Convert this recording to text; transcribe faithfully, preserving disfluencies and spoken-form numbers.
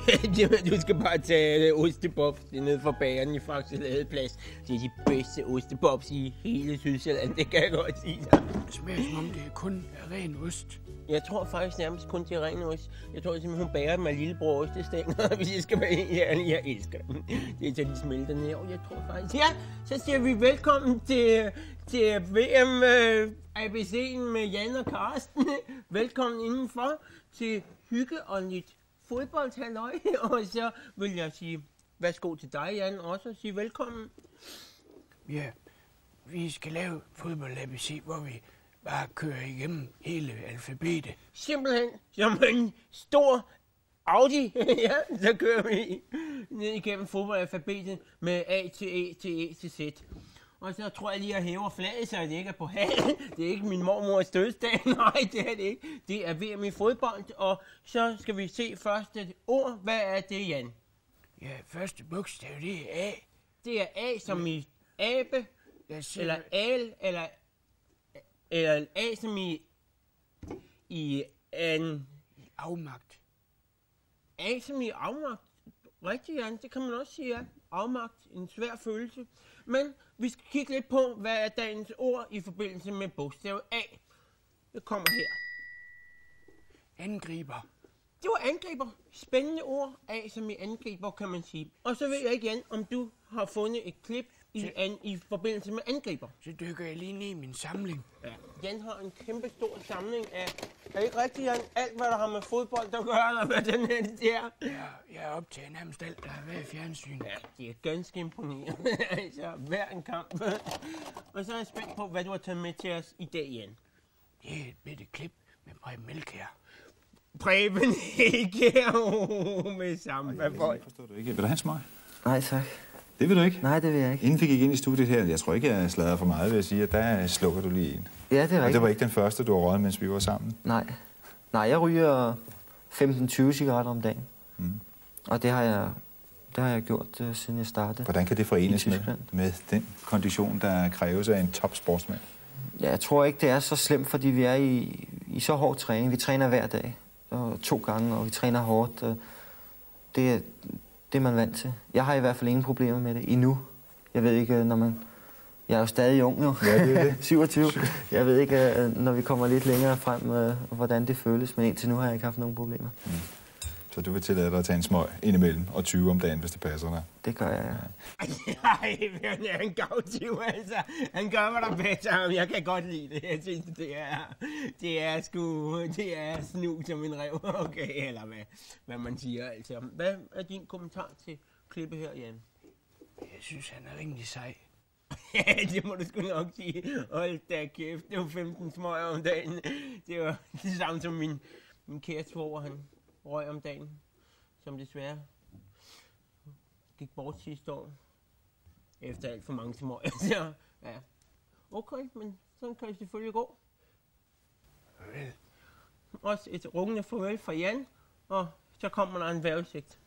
Du skal bare tage ostebobs ned fra bageren i Faxe Ladeplads. Det er de bedste ostebobs i hele Sydsjælland, det kan jeg godt sige dig. Det smager som om det er kun er ren ost. Jeg tror faktisk nærmest kun til ren ost. Jeg tror simpelthen, hun bager med lillebror ostestænger, hvis jeg skal være helt ærlig. Jeg elsker dem. Det er så, de smelter ned. Og jeg tror faktisk... Ja, så siger vi velkommen til, til V M øh, A B C'en med Jan og Karsten. Velkommen indenfor til hygge og lidt fodboldhalløj. Og så vil jeg sige værsgo til dig, Jan, også og sige velkommen. Ja, vi skal lave fodbold A B C, hvor vi bare kører igennem hele alfabetet. Simpelthen som en stor Audi, ja, så kører vi ned igennem fodboldalfabetet med A til E til E til Z. Og så tror jeg lige, at jeg hæver flaget, så det ikke er på halen. Det er ikke min mormors dødsdag, nej, det er det ikke. Det er V M i fodbold, og så skal vi se første ord. Hvad er det, Jan? Ja, første bogstav, det er A. Det er A som i abe, eller al, eller, eller A som i, i en... Afmagt. A som i afmagt. Rigtigt, Jan, det kan man også sige, ja. Afmagt, en svær følelse. Men vi skal kigge lidt på, hvad er dagens ord i forbindelse med bogstav A. Det kommer her. Angriber. Det var angriber. Spændende ord. A som i angriber, kan man sige. Og så ved jeg ikke, Jan, om du har fundet et klip i, an, i forbindelse med angriber. Så dykker jeg lige ned i min samling. Ja. Jan har en kæmpe stor samling af... Er det ikke rigtigt, Jan? Alt, hvad der har med fodbold at gøre, eller hvad den her det er. Ja, jeg er optaget nærmest alt, der har været i fjernsynet. Ja, det er ganske imponerende. Altså, hver en kamp. Og så er jeg spændt på, hvad du har taget med til os i dag, Jan. Det er et bitte klip med Preben Elkjær. Preben Elkjær med Samba-folk. Forstår du ikke? Vil du have en smøg? Nej, tak. Det vil du ikke? Nej, det vil jeg ikke. Inden vi gik ind i studiet her, jeg tror ikke, jeg sladrer for meget ved at sige, at der slukker du lige en. Ja, det er rigtigt. Og det var ikke den første, du har røget, mens vi var sammen? Nej. Nej, jeg ryger femten til tyve cigaretter om dagen. Mm. Og det har jeg, det har jeg gjort, uh, siden jeg startede. Hvordan kan det forenes med, med den kondition, der kræves af en topsportsmand? Ja, jeg tror ikke, det er så slemt, fordi vi er i, i så hård træning. Vi træner hver dag, og to gange, og vi træner hårdt. Og det er det, er man vant til. Jeg har i hvert fald ingen problemer med det endnu. Jeg ved ikke, når man... Jeg er jo stadig ung, jo. Ja, det er det. syvogtyve. Jeg ved ikke, når vi kommer lidt længere frem, hvordan det føles, men indtil nu har jeg ikke haft nogen problemer. Mm. Så du vil tillade dig at tage en smøg indimellem og tyve om dagen, hvis det passer dig? Det gør jeg, ja. Ej, han er en gavtyv, altså. Han gør, hvad der passer ham. Jeg kan godt lide det. Jeg synes, det er, det er sgu, det er snu som en rev. Okay, eller hvad, hvad man siger, altså. Hvad er din kommentar til klippet her, Jan? Jeg synes, han er rimelig sej. Ja, det må du sgu nok sige. Hold da kæft, det var femten smøger om dagen. Det var det samme som min, min kære svoger, han røg om dagen. Som desværre gik bort sidste år. Efter alt for mange smøger. Så, ja. Okay, men sådan kan det selvfølgelig gå. Farvel. Også et rungende farvel fra Jan, og så kommer der en vejrudsigt.